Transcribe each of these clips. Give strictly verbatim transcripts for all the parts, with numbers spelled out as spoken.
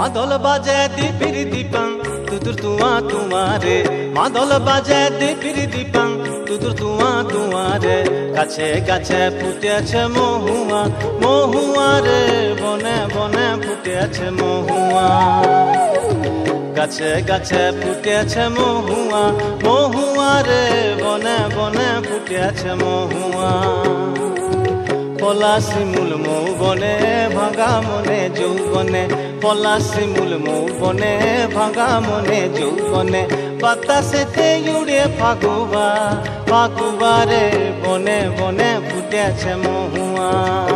মাদল বাজে দীপির দীপাং তুতুর তুয়া তুয়ারে মাদল বাজে দীপির দীপাং তুতুর তুয়া তুয়ারে কাছে কাছে ফুটেছে মহুয়া মহুয়া রে বনে বনে ফুটেছে মহুয়া গাছে গাছে ফুটেছে মহুয়া মহুয়া রে বনে বনে ফুটেছে মহুয়া পলাশি মূল মৌ বনে ভাঙা মনে যৌবনে পলাশি মূল মৌ বনে ভাঙা মনে যৌবনে বাতাসেতে উড়ে ফাগুবা ফাগুবা রে বনে বনে ফুটেছে মহুয়া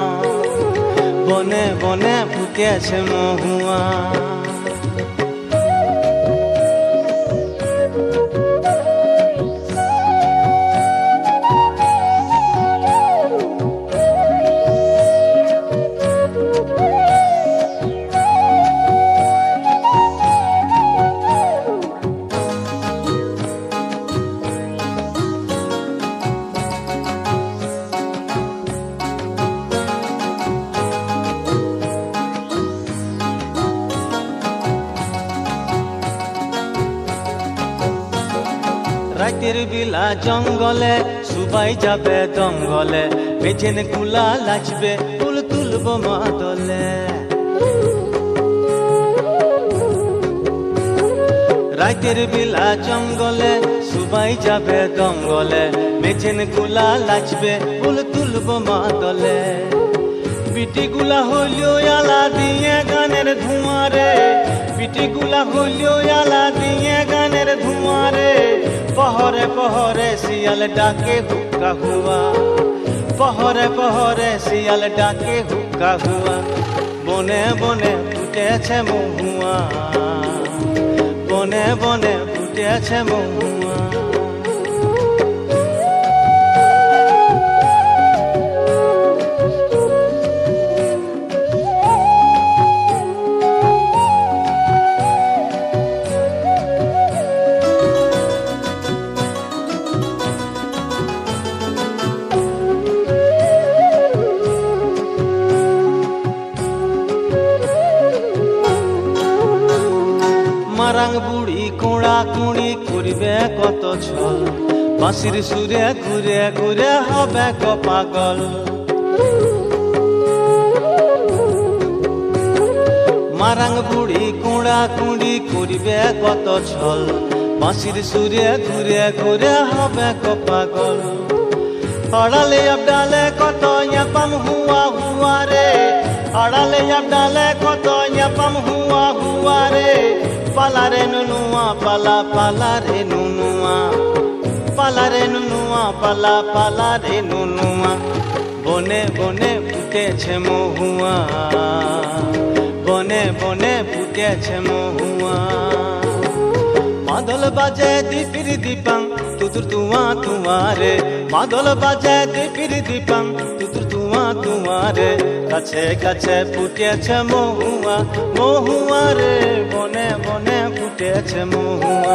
বনে বনে ফুটেছে মহুয়া রাতের বেলা জঙ্গলে সুবাই যাবে দঙ্গলে বেজেন কুলা লাচবে তুল তুলব মাদলে রাতের বেলা জঙ্গলে সুবাই যাবে দঙ্গলে বেজেন কুলা লাচবে তুল তুলব মাদলে বিটি গুলা হইলো আলা দিয়ে গানের ধুয়ারে বিটি গুলা হইলো আলা দিয়ে গানের ধুয়ারে পহরে পহরে শিয়াল ডাকে হুক্কা হুয়া পহরে পহরে শিয়াল ডাকে হুক্কা হুয়া বনে বনে ফুটেছে মহুয়া বনে বনে ফুটেছে মহুয়া মারাং বুড়ি কোড়া কুড়ি করবে কত ছল বাঁশির সুরে ঘুরে ঘুরে হবে ক পাগল মারাং বুড়ি কোড়া কুড়ি করবে কত ছল বাঁশির সুরে ঘুরে ঘুরে হবে ক পাগল আড়ালে আবডালে কত ইয়াপাম হুয়া হুয়া রে আড়ালে আবডালে কত ইয়াপাম হুয়া হুয়া রে পালা রে নুনুয়া পালা পালা রে নুনুয়া পালা রে নুনুয়া পালা পালা রে নুনুয়া বনে বনে ফুটেছে মহুয়া বনে বনে ফুটেছে মহুয়া মাদল বাজে দীপির দীপাং তুতুর তুয়া তুয়ারে মাদল বাজে দীপির দীপাং তুতুর তুয়া তুয়ারে কাছে কাছে ফুটেছে মহুয়া মহুয়া রে বনে বনে ফুটেছে মহুয়া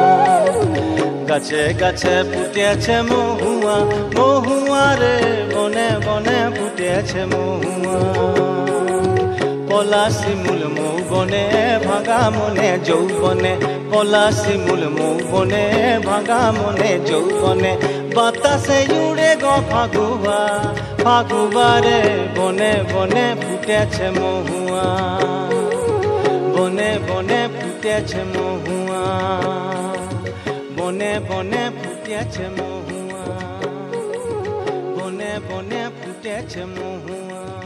গাছে গাছে ফুটেছে মহুয়া মহুয়া রে বনে বনে ফুটেছে মহুয়া পলাশি মূল মৌ বনে ভাঙা মনে যৌবনে পলাশি মূল মৌ বনে ভাঙা মনে যৌবনে বাতাসে উড়ে গ ফাগুবা ফাগুবা রে বনে বনে ফুটেছে মহুয়া বনে বনে ফুটেছে মহুয়া বনে বনে ফুটেছে মহুয়া বনে বনে ফুটেছে মহুয়া।